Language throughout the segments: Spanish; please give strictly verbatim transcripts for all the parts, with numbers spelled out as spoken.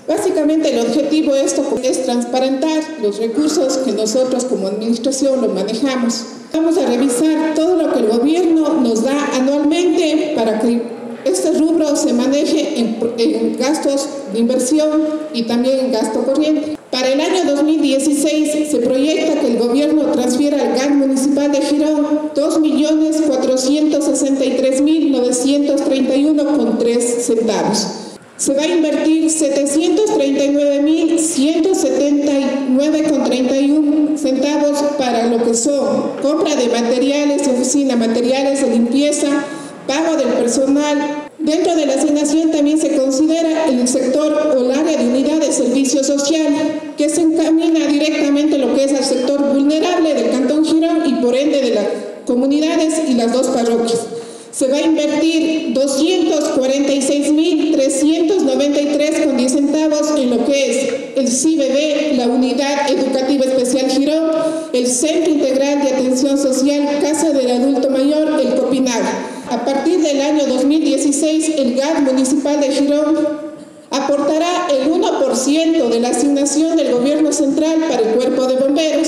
Básicamente el objetivo de esto es transparentar los recursos que nosotros como administración lo manejamos. Vamos a revisar todo lo que el gobierno nos da anualmente para que este rubro se maneje en, en gastos de inversión y también en gasto corriente. Para el año dos mil dieciséis se proyecta que el gobierno transfiera al G A N municipal de Girón dos millones cuatrocientos sesenta y tres mil novecientos treinta y uno con tres centavos. Se va a invertir setecientos treinta y nueve mil ciento setenta y nueve con treinta y uno centavos para lo que son compra de materiales de oficina, materiales de limpieza, pago del personal. Dentro de la asignación también se considera el sector o el área de unidad de servicio social, que se encamina directamente lo que es al sector vulnerable del Cantón Girón y por ende de las comunidades y las dos parroquias. Se va a invertir doscientos cuarenta y seis mil trescientos noventa y tres con diez centavos en lo que es el C I B B, la Unidad Educativa Especial Girón, el Centro Integral de Atención Social, Casa del Adulto Mayor, el COPINAG. A partir del año dos mil dieciséis, el G A N municipal de Girón aportará el uno por ciento de la asignación del gobierno central para el cuerpo de bomberos,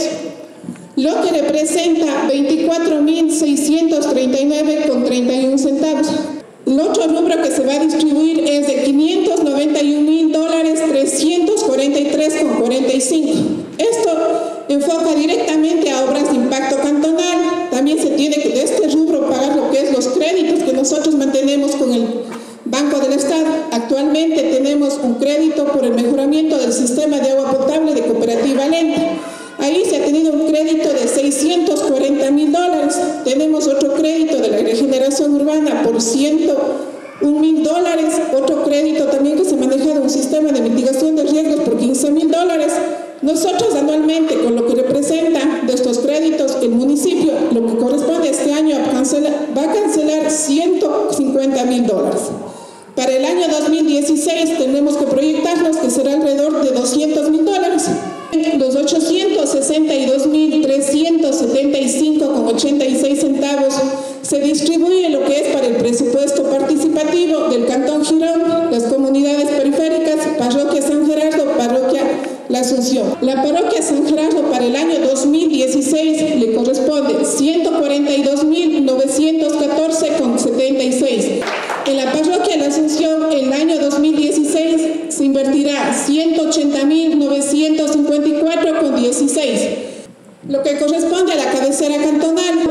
lo que representa veinticuatro mil seiscientos treinta y nueve con treinta y uno centavos. El otro rubro que se va a distribuir es de quinientos noventa y un mil dólares trescientos cuarenta y tres con cuarenta y cinco. Esto enfoca directamente a obras de impacto cantonal. También se tiene que de este rubro pagar lo que es los créditos que nosotros mantenemos con el Banco del Estado. Actualmente tenemos un crédito por el mejoramiento del sistema de agua potable de Cooperativa Lenta. Ahí se ha tenido un crédito de seiscientos cuarenta mil dólares. Tenemos otro crédito de la regeneración urbana por ciento un mil dólares. Otro crédito también que se maneja de un sistema de mitigación de riesgos por quince mil dólares. Nosotros anualmente, con lo que representa de estos créditos, el municipio, lo que corresponde a este año, va a cancelar ciento cincuenta mil dólares. Para el año dos mil dieciséis tenemos que proyectarnos que será alrededor de doscientos mil dólares. Los ochocientos sesenta y dos mil trescientos setenta y cinco con ochenta y seis centavos se distribuye lo que es para el presupuesto participativo del Cantón Girón, las comunidades periféricas, Parroquia San Gerardo, Parroquia La Asunción. La Parroquia San Gerardo para el año dos mil dieciséis le corresponde ciento cuarenta y dos mil novecientos catorce con setenta y seis. En la Parroquia La Asunción, el año dos mil dieciséis se invertirá ciento ochenta mil novecientos cincuenta y cuatro con dieciséis. Lo que corresponde a la cabecera cantonal,